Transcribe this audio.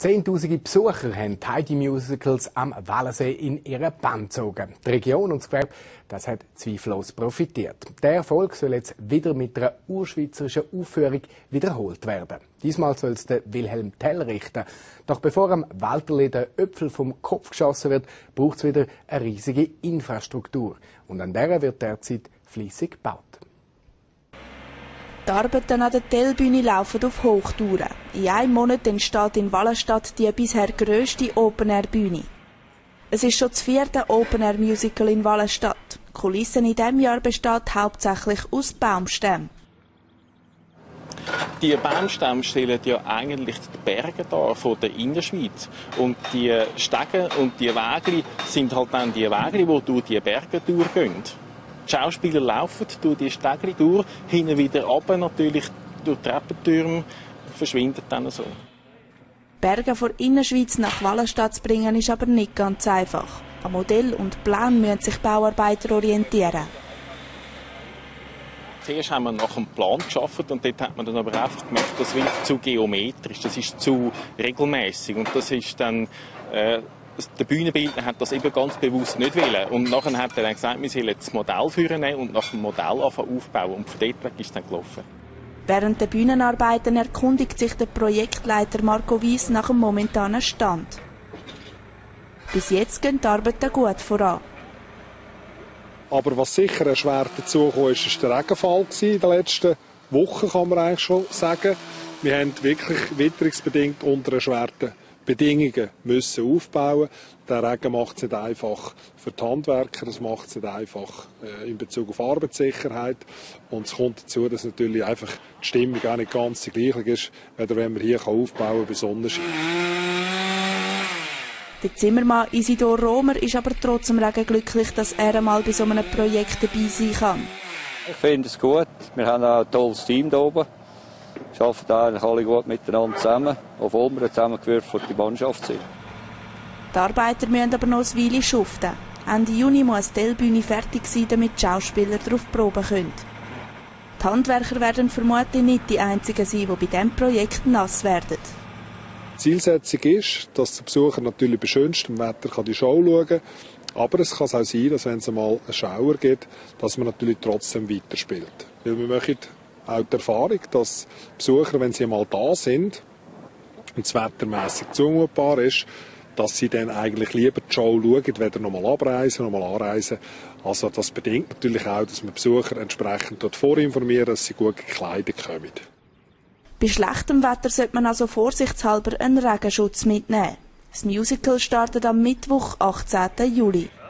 Zehntausende Besucher haben Heidi Musicals am Wallensee in ihre Bann gezogen. Die Region und das Gewerbe, das hat zweifellos profitiert. Der Erfolg soll jetzt wieder mit einer urschweizerischen Aufführung wiederholt werden. Diesmal soll es der Wilhelm Tell richten. Doch bevor am Walterli der Öpfel vom Kopf geschossen wird, braucht es wieder eine riesige Infrastruktur. Und an der wird derzeit fleissig gebaut. Die Arbeiten an der Tell-Bühne laufen auf Hochtouren. In einem Monat entsteht in Wallenstadt die bisher grösste Open-Air-Bühne. Es ist schon das 4. Open-Air-Musical in Wallenstadt. Die Kulisse in diesem Jahr besteht hauptsächlich aus Baumstämmen. Die Baumstämme stellen ja eigentlich die Berge dar von der Innerschweiz. Und die Stege und die Wege sind halt dann die Wege, die durch die Berge durchgehen. Die Schauspieler laufen durch die Stege durch, hinten wieder runter, natürlich durch Treppentürme, verschwinden dann so. Berge von Innerschweiz nach Wallenstadt zu bringen, ist aber nicht ganz einfach. An Modell und Plan müssen sich Bauarbeiter orientieren. Zuerst haben wir nach einem Plan gearbeitet und dort hat man dann aber einfach gemerkt, das wird zu geometrisch, das ist zu regelmäßig und das ist dann der Bühnenbildner hat das eben ganz bewusst nicht wollen. Und nachher hat er dann gesagt, wir sollen das Modell führen und nach dem Modell aufbauen. Und von dort weg ist es dann gelaufen. Während der Bühnenarbeiten erkundigt sich der Projektleiter Marco Wies nach dem momentanen Stand. Bis jetzt gehen die Arbeiten gut voran. Aber was sicher erschwert dazugekommen ist, war der Regenfall in den letzten Wochen, kann man eigentlich schon sagen. Wir haben wirklich witterungsbedingt unter erschwerten Bedingungen müssen aufbauen. Der Regen macht es nicht einfach für die Handwerker, es macht es nicht einfach in Bezug auf Arbeitssicherheit. Und es kommt dazu, dass natürlich einfach die Stimmung auch nicht ganz die gleiche ist, wenn man hier aufbauen kann bei Sonnenschein. Der Zimmermann Isidor Romer ist aber trotzdem Regen glücklich, dass er einmal bei so einem Projekt dabei sein kann. Ich finde es gut. Wir haben auch ein tolles Team hier oben. Wir arbeiten eigentlich alle gut miteinander zusammen, obwohl wir zusammengewürfelt die Mannschaft sind. Die Arbeiter müssen aber noch eine Weile schuften. Ende Juni muss die Tell-Bühne fertig sein, damit die Schauspieler darauf proben können. Die Handwerker werden vermutlich nicht die einzigen sein, die bei diesem Projekt nass werden. Die Zielsetzung ist, dass der Besucher natürlich bei schönstem Wetter die Show schauen kann. Aber es kann auch sein, dass wenn es mal einen Schauer gibt, dass man natürlich trotzdem weiterspielt. Weil wir möchten auch die Erfahrung, dass Besucher, wenn sie mal da sind und es wettermässig zumutbar ist, dass sie dann eigentlich lieber die Show schauen, weder nochmal abreisen, nochmal anreisen. Also das bedingt natürlich auch, dass man Besucher entsprechend dort vorinformieren, dass sie gut gekleidet kommen. Bei schlechtem Wetter sollte man also vorsichtshalber einen Regenschutz mitnehmen. Das Musical startet am Mittwoch, 18. Juli.